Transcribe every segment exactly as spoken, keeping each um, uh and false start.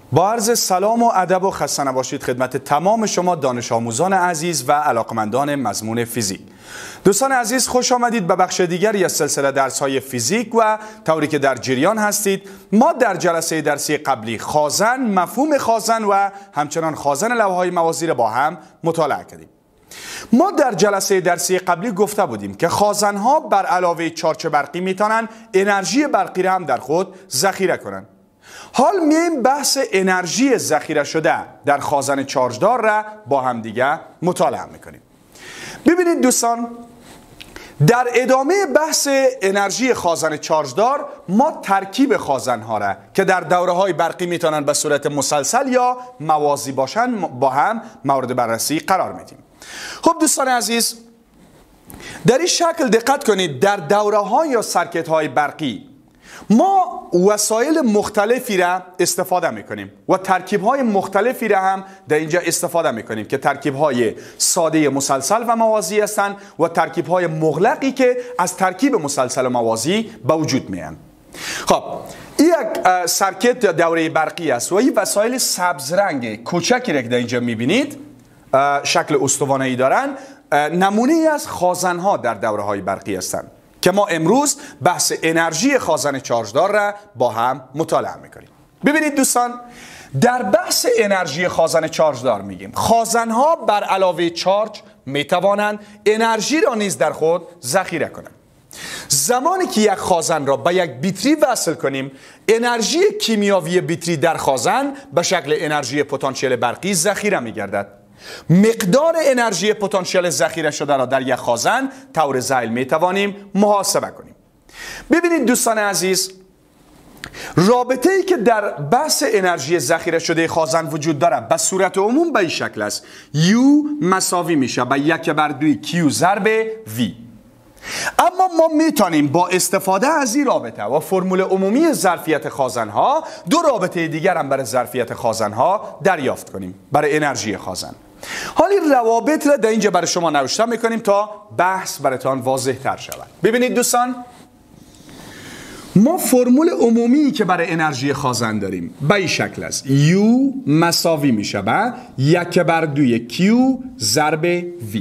با عرض سلام و ادب و خسته نباشید خدمت تمام شما دانش آموزان عزیز و علاقمندان مضمون فیزیک. دوستان عزیز، خوش آمدید به بخش دیگری از سلسله درس‌های فیزیک و طوری که در جریان هستید. ما در جلسه درسی قبلی خازن، مفهوم خازن و همچنان خازن لوحه‌های موازی را با هم مطالعه کردیم. ما در جلسه درسی قبلی گفته بودیم که خازن‌ها بر علاوه چارج برقی میتونن انرژی برقی را هم در خود ذخیره کنند. حال میایم بحث انرژی ذخیره شده در خازن چارجدار را با هم دیگه مطالعه میکنیم. ببینید دوستان، در ادامه بحث انرژی خازن چارجدار ما ترکیب خازن ها را که در دوره های برقی میتونن به صورت مسلسل یا موازی باشن با هم مورد بررسی قرار میدیم. خب دوستان عزیز، در این شکل دقت کنید، در دوره ها یا سرکت های برقی ما وسایل مختلفی را استفاده میکنیم و ترکیب های مختلفی را هم در اینجا استفاده میکنیم که ترکیب های ساده مسلسل و موازی هستند و ترکیب های مغلقی که از ترکیب مسلسل و موازی به وجود میان. خب این یک سرکت دوره برقی است و این وسایل سبز رنگ کوچکی را که در اینجا میبینید شکل استوانه‌ای دارن، نمونه از خازن ها در دوره های برقی هستند که ما امروز بحث انرژی خازن چارجدار را با هم مطالعه میکنیم. ببینید دوستان، در بحث انرژی خازن چارجدار میگیم خازن ها بر علاوه چارج میتوانند انرژی را نیز در خود ذخیره کنند. زمانی که یک خازن را به یک بیتری وصل کنیم، انرژی کیمیایی بیتری در خازن به شکل انرژی پتانسیل برقی ذخیره میگردد. مقدار انرژی پتانسیل ذخیره شده را در یک خازن طور ذیل می توانیم محاسبه کنیم. ببینید دوستان عزیز، رابطه ای که در بحث انرژی ذخیره شده خازن وجود داره به صورت عموم به این شکل است: U مساوی میشه به یک بر دوی Q ضرب V. اما ما میتونیم با استفاده از این رابطه و فرمول عمومی ظرفیت خازن ها دو رابطه دیگر هم برای ظرفیت خازن ها دریافت کنیم برای انرژی خازن. حالا این روابط را در اینجا برای شما نوشته میکنیم تا بحث براتان واضح تر شود. ببینید دوستان، ما فرمول عمومی که برای انرژی خازن داریم به این شکل است: U مساوی میشه به یک بر دوی Q ضرب V.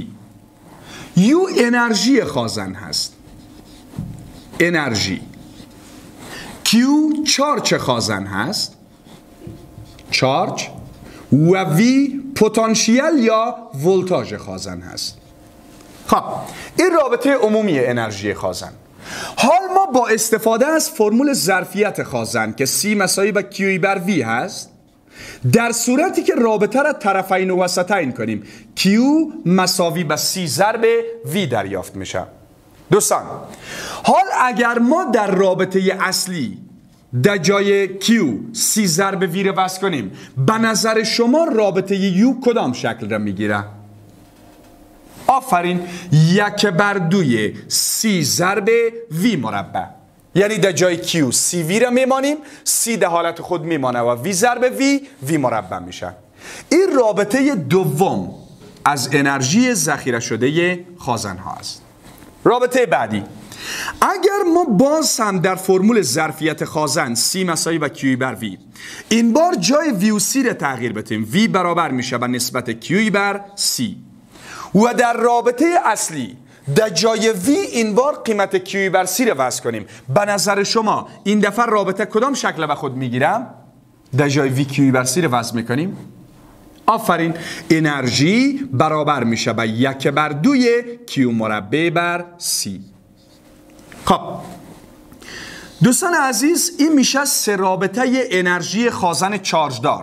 U انرژی خازن هست، انرژی. Q چارج خازن هست، چارج. و V پتانسیل یا ولتاژ خازن هست. خب این رابطه عمومی انرژی خازن. حال ما با استفاده از فرمول ظرفیت خازن که C مساوی به Q بر V هست، در صورتی که رابطه را طرفین و وسطین کنیم، Q مساوی به C ضرب V دریافت میشه. دوستان، حال اگر ما در رابطه اصلی در جای Q C ضرب V را وصل کنیم، به نظر شما رابطه U کدام شکل را میگیره؟ آفرین، یک بر دوی C ضرب V مربع. یعنی در جای Q C V را میمانیم، C در حالت خود میمانه و V ضرب V V مربع میشه. این رابطه دوم از انرژی ذخیره شده خازن ها است. رابطه بعدی، اگر ما باز هم در فرمول ظرفیت خازن C مساوی به Q بر V، این بار جای V و C را تغییر بدیم، V برابر میشه به نسبت Q بر C. و در رابطه اصلی در جای V این بار قیمت Q بر C را وضع کنیم، به نظر شما این دفعه رابطه کدام شکل به خود میگیرم؟ در جای V Q بر C را وضع میکنیم. آفرین، انرژی برابر میشه به یک بر دوی Q مربع بر C. خب دوستان عزیز، این میشه سه رابطه انرژی خازن چارجدار.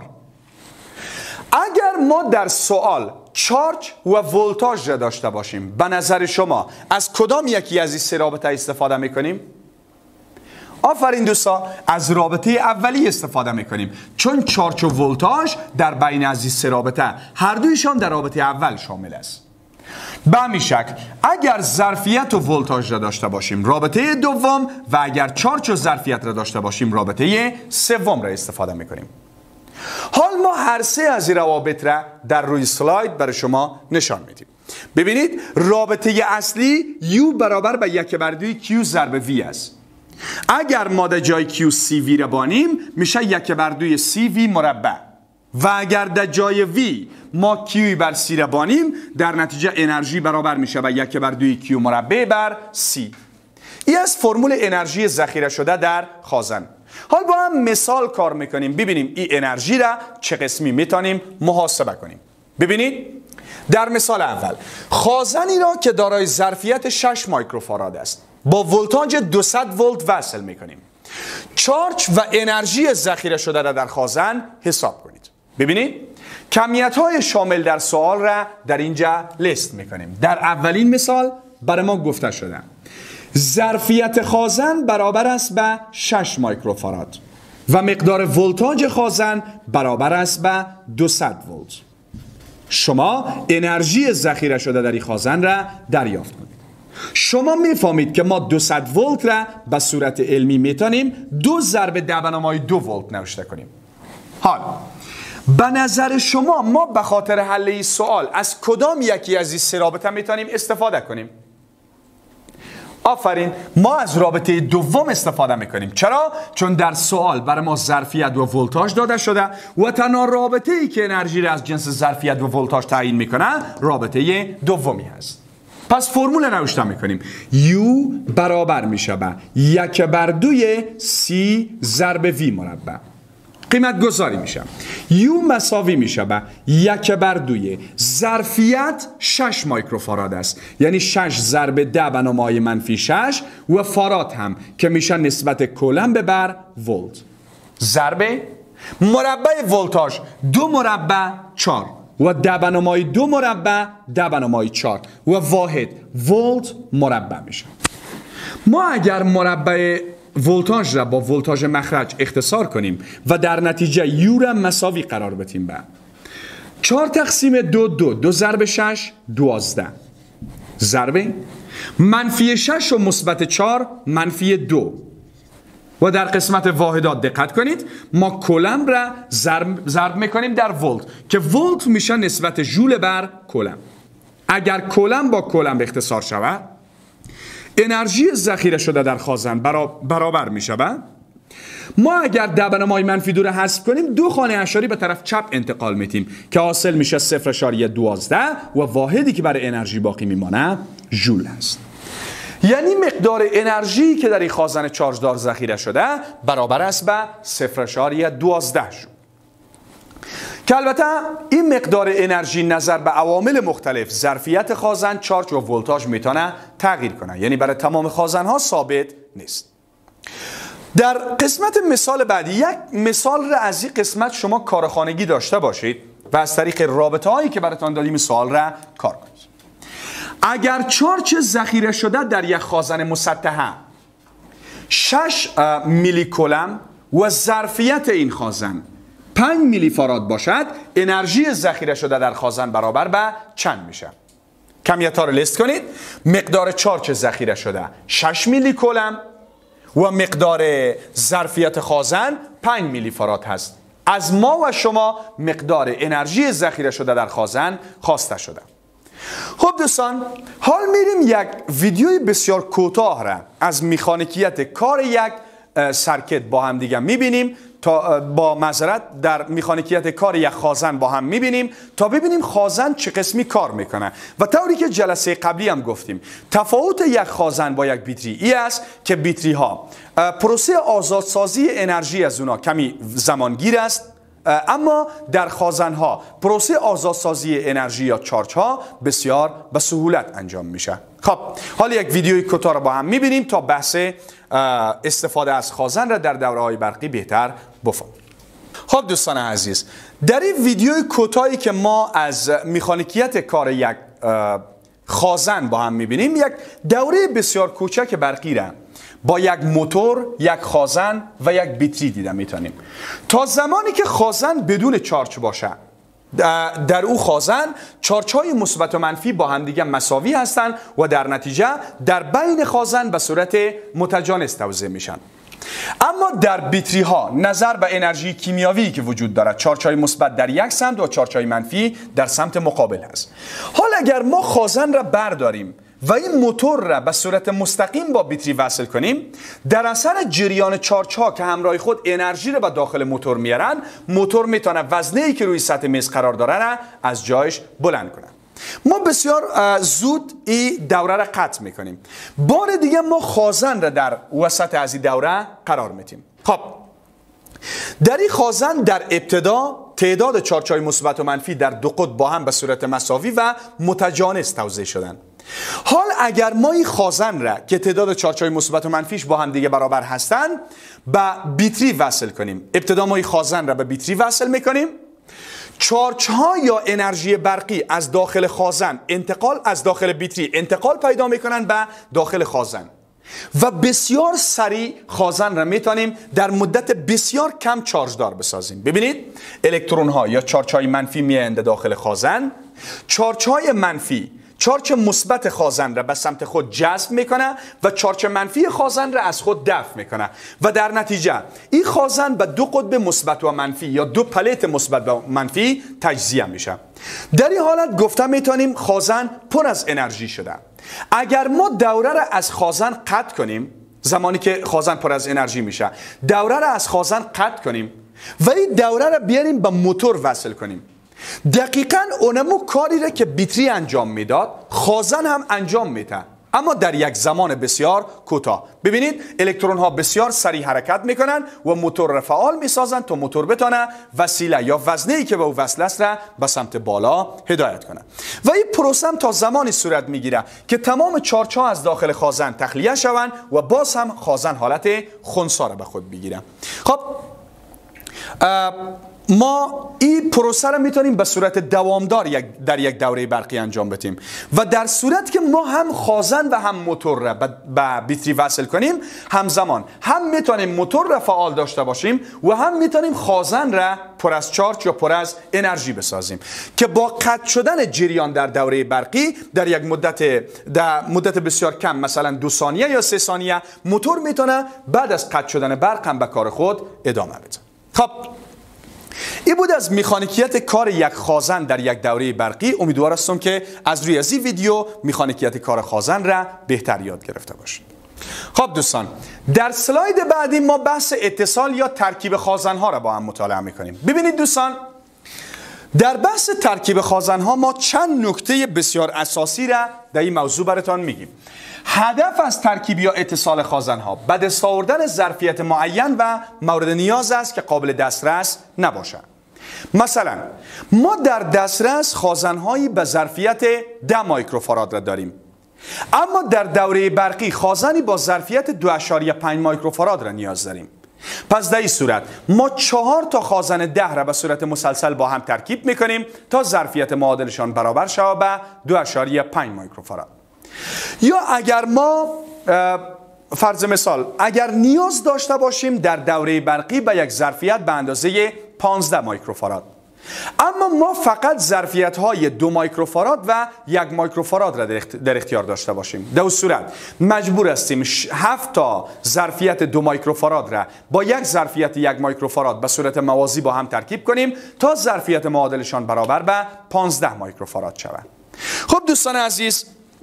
اگر ما در سوال چارج و ولتاژ را داشته باشیم، به نظر شما از کدام یکی از این سه رابطه استفاده میکنیم؟ آفرین دوستان، از رابطه اولی استفاده میکنیم، چون چارج و ولتاژ در بین از این سه رابطه هر دویشان در رابطه اول شامل است. به همین شکل اگر ظرفیت و ولتاژ را داشته باشیم رابطه دوم، و اگر چارج و ظرفیت را داشته باشیم رابطه سوم را استفاده میکنیم. حال ما هر سه از این روابط را در روی سلاید برای شما نشان میدیم. ببینید، رابطه اصلی U برابر به یک بر دوی Q ضرب V است. اگر ما در جای کیو سی وی را بانیم میشه یک بر دوی سی وی مربع و اگر در جای وی ما کیوی بر سی را بانیم در نتیجه انرژی برابر میشه به یک بر دوی کیو مربع بر سی. این از فرمول انرژی ذخیره شده در خازن. حال با هم مثال کار میکنیم ببینیم این انرژی را چه قسمی میتونیم محاسبه کنیم. ببینید در مثال اول خازنی را که دارای ظرفیت شش مایکروفاراد است با ولتاژ دویست ولت وصل میکنیم. چارج و انرژی ذخیره شده را در خازن حساب کنید. ببینید کمیت های شامل در سوال را در اینجا لیست میکنیم. در اولین مثال برای ما گفته شده ظرفیت خازن برابر است به شش مایکروفاراد و مقدار ولتاژ خازن برابر است به دویست ولت. شما انرژی ذخیره شده در این خازن را دریافت کنید. شما میفهمید که ما دویست ولت را به صورت علمی میتونیم دو ضرب ده به نمای دو ولت نوشته کنیم. حال به نظر شما ما به خاطر حل این سوال از کدام یکی از این سه رابطه میتونیم استفاده کنیم؟ آفرین، ما از رابطه دوم استفاده میکنیم. چرا؟ چون در سوال برای ما ظرفیت و ولتاژ داده شده و تنها رابطه ای که انرژی را از جنس ظرفیت و ولتاژ تعیین میکنه رابطه دومی هست. پس فرمول نوشته میکنیم U برابر میشه به یک بر دوی سی ضرب وی مربع. قیمت گذاری میشه U مساوی میشه به یک بر دوی ظرفیت شش مایکروفاراد است، یعنی شش ضرب ده به نمای منفی شش و فاراد هم که میشه نسبت کولمب بر ولت ضرب مربع ولتاژ دو مربع چهار و ده به نمای دو مربع ده به نمای چهار و واحد ولت مربع میشه. ما اگر مربع ولتاژ را با ولتاژ مخرج اختصار کنیم و در نتیجه یو را مساوی قرار بدیم به چهار تقسیم دو دو دو ضرب شش دوازده ضرب منفی شش و مثبت چهار منفی دو و در قسمت واحدات دقت کنید ما کولمب را ضرب, ضرب میکنیم در ولت که ولت میشه نسبت ژول بر کولمب. اگر کولمب با کولمب اختصار شود انرژی ذخیره شده در خازن برابر می شود. ما اگر ده به نمای منفی دو را حذف کنیم دو خانه اعشاری به طرف چپ انتقال میتیم که حاصل میشه صفر اشاریه دوازده و واحدی که برای انرژی باقی میمانه ژول است. یعنی مقدار انرژی که در این خازن چارجدار ذخیره شده برابر است به صفر اشاریه دوازده ژول. که البته این مقدار انرژی نظر به عوامل مختلف ظرفیت خازن، چارج و ولتاژ میتونه تغییر کنه، یعنی برای تمام خازن ها ثابت نیست. در قسمت مثال بعدی یک مثال را از این قسمت شما کارخانگی داشته باشید و از طریق رابطه هایی که براتون دادیم سوال را کار کنید. اگر چارج ذخیره شده در یک خازن مسطحه شش میلی کولم و ظرفیت این خازن پنج میلی فاراد باشد انرژی ذخیره شده در خازن برابر به چند میشه؟ کمیت ها رو لیست کنید. مقدار چارج ذخیره شده شش میلی کولم و مقدار ظرفیت خازن پنج میلی فاراد هست. از ما و شما مقدار انرژی ذخیره شده در خازن خواسته شده. خب دوستان، حال میریم یک ویدیوی بسیار کوتاه را از مکانیکیت کار یک سرکت با هم دیگه میبینیم تا با معذرت در مکانیکیت کار یک خازن با هم میبینیم تا ببینیم خازن چه قسمی کار میکنه. و طوری که جلسه قبلی هم گفتیم تفاوت یک خازن با یک بیتری ای است که بیتری ها پروسه آزادسازی انرژی از اونا کمی زمانگیر است، اما در خازن ها پروسه آزادسازی انرژی یا چارج ها بسیار به سهولت انجام میشه. خب حالا یک ویدیوی کوتاه رو با هم میبینیم تا بحث استفاده از خازن را در دوره های برقی بهتر بفهمیم. خب دوستان عزیز، در این ویدیوی کوتاهی که ما از مکانیکیت کار یک خازن با هم میبینیم یک دوره بسیار کوچک برقی را با یک موتور، یک خازن و یک بیتری دیده میتونیم. تا زمانی که خازن بدون چارج باشه در او خازن چارج های مثبت و منفی با هم دیگه مساوی هستند و در نتیجه در بین خازن به صورت متجانس توزیع میشن. اما در بیتری ها نظر به انرژی کیمیایی که وجود دارد چارج های مثبت در یک سمت و چارج های منفی در سمت مقابل هست. حال اگر ما خازن را برداریم و این موتور را به صورت مستقیم با بیتری وصل کنیم، در اثر جریان چارج ها که همراه خود انرژی را به داخل موتور میارن، موتور میتونه وزنه ای که روی سطح میز قرار داره را از جایش بلند کنه. ما بسیار زود این دوره را قطع میکنیم. بار دیگه ما خازن را در وسط از این دوره قرار میدیم. خب در این خازن در ابتدا تعداد چارج های مثبت و منفی در دو قطب با هم به صورت مساوی و متجانس توزیع شدن. حال اگر ما این خازن را که تعداد چارج های مثبت و منفیش با هم دیگه برابر هستن به بیتری وصل کنیم، ابتدا ما این خازن را به بیتری وصل میکنیم، چارج ها یا انرژی برقی از داخل خازن انتقال از داخل بیتری انتقال پیدا میکنن به داخل خازن و بسیار سریع خازن را میتونیم در مدت بسیار کم چارج دار بسازیم. ببینید الکترون ها یا چارج های منفی میاند داخل خازن، چارج های منفی چارج مثبت خازن را به سمت خود جذب میکنه و چارج منفی خازن را از خود دفع میکنه و در نتیجه این خازن به دو قطب مثبت و منفی یا دو پلیت مثبت و منفی تجزیه میشه. در این حالت گفته میتونیم خازن پر از انرژی شده. اگر ما دوره را از خازن قطع کنیم، زمانی که خازن پر از انرژی میشه، دوره را از خازن قطع کنیم و این دوره را بیاریم به موتور وصل کنیم، دقیقاً اونمو کاری را که بیتری انجام میداد خازن هم انجام میده، اما در یک زمان بسیار کوتاه. ببینید الکترون ها بسیار سریع حرکت میکنن و موتور را فعال میسازن تا موتور بتونه وسیله یا وزنه ای که به او وصل است را به سمت بالا هدایت کنه و این پروسه تا زمانی صورت میگیره که تمام چارج ها از داخل خازن تخلیه شوند و باز هم خازن حالت خنثی را به خود بگیره. خب ما این پروسه را میتونیم به صورت دوامدار یک در یک دوره برقی انجام بدیم و در صورت که ما هم خازن و هم موتور را به بیتری وصل کنیم، همزمان هم میتونیم موتور را فعال داشته باشیم و هم میتونیم خازن را پر از چارج یا پر از انرژی بسازیم که با قطع شدن جریان در دوره برقی در یک مدت در مدت بسیار کم، مثلا دو ثانیه یا سه ثانیه، موتور میتونه بعد از قطع شدن برق هم به کار خود ادامه بده. خب این بود از مکانیکیت کار یک خازن در یک دوره برقی. امیدوار هستم که از روی از این ویدیو مکانیکیت کار خازن را بهتر یاد گرفته باشید. خب دوستان، در سلاید بعدی ما بحث اتصال یا ترکیب خازن ها را با هم مطالعه میکنیم. ببینید دوستان، در بحث ترکیب خازن ها ما چند نکته بسیار اساسی را در این موضوع براتون میگیم. هدف از ترکیب یا اتصال خازن ها به دست آوردن ظرفیت معین و مورد نیاز است که قابل دسترس نباشد. مثلا ما در دسترس خازن هایی به ظرفیت ده مایکروفاراد را داریم، اما در دوره برقی خازنی با ظرفیت دو و پنج مایکروفاراد را نیاز داریم. پس در این صورت ما چهار تا خازن ده را به صورت مسلسل با هم ترکیب میکنیم تا ظرفیت معادلشان برابر شود به دو و پنج مایکروفاراد. یا اگر ما فرض مثال اگر نیاز داشته باشیم در دوره برقی به یک ظرفیت به اندازه پانزده مایکروفاراد، اما ما فقط ظرفیت های دو مایکروفاراد و یک مایکروفاراد را در اختیار داشته باشیم، در اون صورت مجبور هستیم هفت تا ظرفیت دو مایکروفاراد را با یک ظرفیت یک مایکروفاراد به صورت موازی با هم ترکیب کنیم تا ظرفیت معادلشان برابر به پانزده مایکروفاراد شود. خب دوستان عزیز،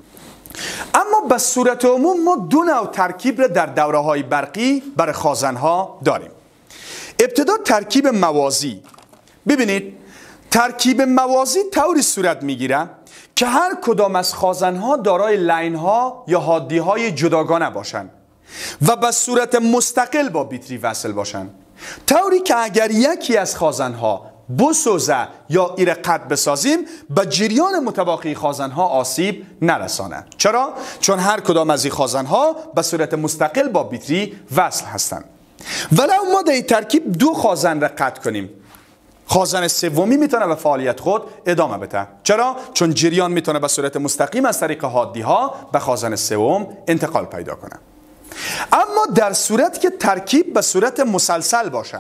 اما به صورت عموم ما دو نوع ترکیب را در دوره های برقی برای خازن ها داریم. ابتدا ترکیب موازی. ببینید ترکیب موازی طوری صورت میگیره که هر کدام از خازن ها دارای لاین ها یا حادی های جداگانه باشند و به صورت مستقل با بیتری وصل باشند، طوری که اگر یکی از خازن ها بسوزه یا ایره قطع بسازیم به جریان متباقی خازن ها آسیب نرسانه. چرا؟ چون هر کدام از این خازن ها به صورت مستقل با بیتری وصل هستند. ولو ما در این ترکیب دو خازن را قطع کنیم، خازن سومی میتونه به فعالیت خود ادامه بده. چرا؟ چون جریان میتونه به صورت مستقیم از طریق حادی ها به خازن سوم انتقال پیدا کنه. اما در صورت که ترکیب به صورت مسلسل باشه،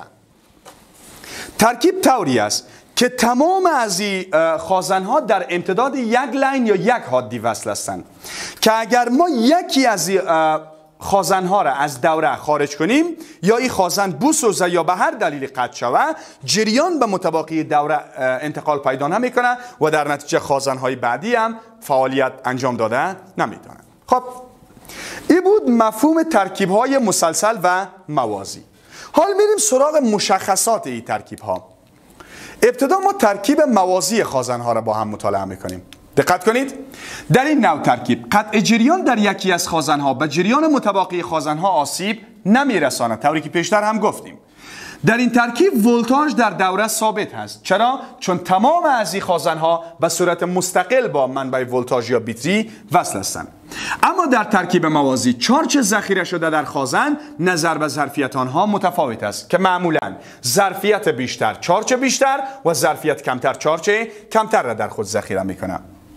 ترکیب طوری است که تمام از این خازن ها در امتداد یک لاین یا یک حادی وصل هستند که اگر ما یکی از این خازن ها را از دوره خارج کنیم یا این خازن بسوزه یا به هر دلیل قطع شود، جریان به متباقی دوره انتقال پیدا نمیکنه و در نتیجه خازن های بعدی هم فعالیت انجام داده نمیتونن. خب این بود مفهوم ترکیب های مسلسل و موازی. حال میریم سراغ مشخصات این ترکیب ها. ابتدا ما ترکیب موازی خازن ها را با هم مطالعه میکنیم. دقت کنید، در این نوع ترکیب قطع جریان در یکی از خازن ها به جریان متباقی خازن ها آسیب نمیرساند، طوری که پیشتر هم گفتیم. در این ترکیب ولتاژ در دوره ثابت هست. چرا؟ چون تمام از این خازن ها به صورت مستقل با منبع ولتاژ یا بیتری وصل هستند. اما در ترکیب موازی چارج ذخیره شده در خازن نظر به ظرفیت آنها متفاوت است که معمولا ظرفیت بیشتر چارج بیشتر و ظرفیت کمتر چارج کمتر را در خود ذخیره میکنه.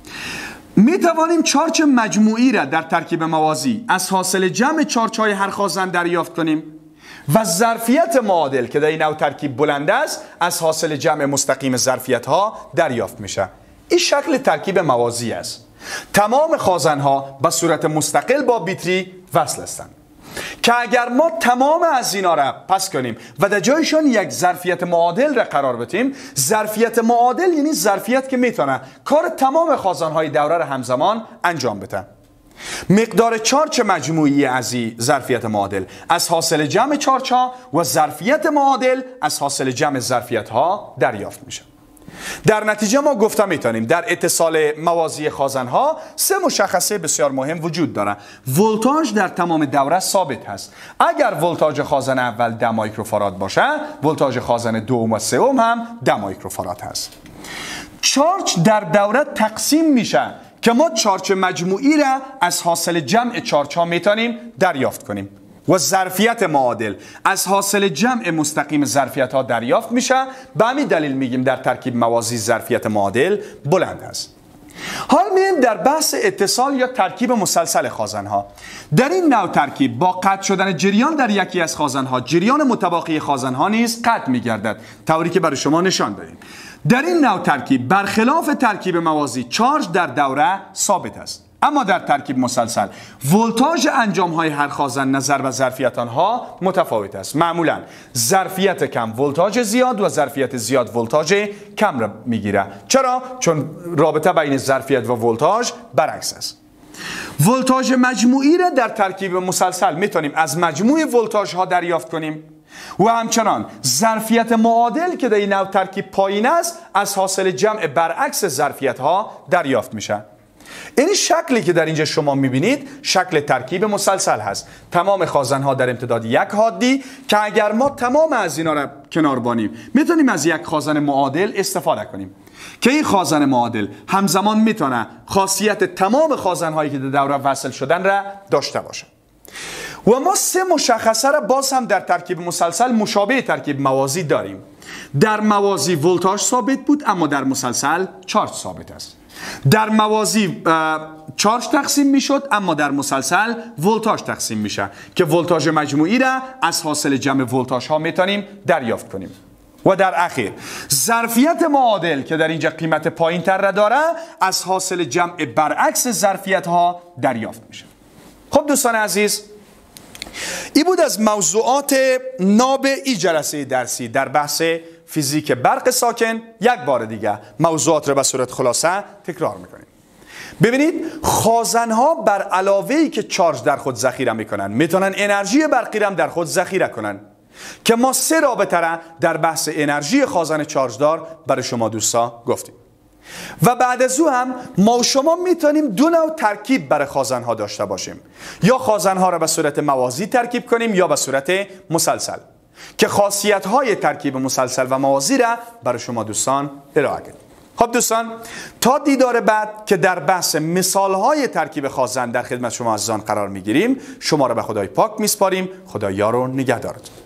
می توانیم چارج مجموعی را در ترکیب موازی از حاصل جمع چارج های هر خازن دریافت کنیم و ظرفیت معادل که در این نوع ترکیب بلند است از حاصل جمع مستقیم ظرفیت ها دریافت میشه. این شکل ترکیب موازی است. تمام خازن ها به صورت مستقل با بیتری وصل هستند که اگر ما تمام از اینا را پس کنیم و در جایشان یک ظرفیت معادل را قرار بدیم، ظرفیت معادل یعنی ظرفیت که میتونه کار تمام خازن های دوره را همزمان انجام بده. مقدار چارج مجموعی از این ظرفیت معادل از حاصل جمع چارج ها و ظرفیت معادل از حاصل جمع ظرفیت ها دریافت میشه. در نتیجه ما گفته میتونیم در اتصال موازی خازن ها سه مشخصه بسیار مهم وجود داره. ولتاژ در تمام دوره ثابت هست. اگر ولتاژ خازن اول ده مایکروفاراد باشه، ولتاژ خازن دوم و سوم هم ده مایکروفاراد هست. چارج در دوره تقسیم میشه که ما چارج مجموعی را از حاصل جمع چارج ها میتونیم دریافت کنیم و ظرفیت معادل از حاصل جمع مستقیم ظرفیت ها دریافت میشه. به همین دلیل میگیم در ترکیب موازی ظرفیت معادل بلند است. حال میایم در بحث اتصال یا ترکیب مسلسل خازن ها. در این نوع ترکیب با قطع شدن جریان در یکی از خازن ها، جریان متباقی خازن ها نیز قطع میگردد، طوری که برای شما نشان دادیم. در این نوع ترکیب برخلاف ترکیب موازی چارج در دوره ثابت است. اما در ترکیب مسلسل ولتاژ انجام های هر خازن نظر به ظرفیت آنها متفاوت است. معمولا ظرفیت کم ولتاژ زیاد و ظرفیت زیاد ولتاژ کم را میگیره. چرا؟ چون رابطه بین ظرفیت و ولتاژ برعکس است. ولتاژ مجموعی را در ترکیب مسلسل میتونیم از مجموع ولتاژ ها دریافت کنیم و همچنان ظرفیت معادل که در این نوع ترکیب پایین است از حاصل جمع برعکس ظرفیت ها دریافت میشه. این شکلی که در اینجا شما میبینید شکل ترکیب مسلسل هست. تمام خازن ها در امتداد یک حادی که اگر ما تمام از اینا را کنار بانیم میتونیم از یک خازن معادل استفاده کنیم که این خازن معادل همزمان میتونه خاصیت تمام خازن هایی که در دوره وصل شدن را داشته باشه. و ما سه مشخصه را باز هم در ترکیب مسلسل مشابه ترکیب موازی داریم. در موازی ولتاژ ثابت بود، اما در مسلسل چارج ثابت است. در موازی چارج تقسیم میشد، اما در مسلسل ولتاژ تقسیم میشه که ولتاژ مجموعی را از حاصل جمع ولتاژ ها میتونیم دریافت کنیم. و در اخیر ظرفیت معادل که در اینجا قیمت پایین تر را داره از حاصل جمع برعکس ظرفیت ها دریافت میشه. خب دوستان عزیز، این بود از موضوعات ناب این جلسه درسی در بحث فیزیک برق ساکن. یک بار دیگه موضوعات را به صورت خلاصه تکرار میکنیم. ببینید، خازن‌ها بر علاوه‌ای که چارج در خود ذخیره میکنن میتونن انرژی برقی را در خود ذخیره کنن که ما سه رابطه را در بحث انرژی خازن چارجدار برای شما دوستا گفتیم. و بعد از او هم ما و شما میتونیم دو نوع ترکیب برای خازن‌ها داشته باشیم، یا خازن‌ها را به صورت موازی ترکیب کنیم یا به صورت مسلسل، که خاصیت‌های ترکیب مسلسل و موازی را برای شما دوستان ارائه کردیم. خب دوستان، تا دیدار بعد که در بحث مثال‌های ترکیب خازن در خدمت شما عزیزان قرار میگیریم، شما را به خدای پاک میسپاریم. خدا یار و نگهدارتون.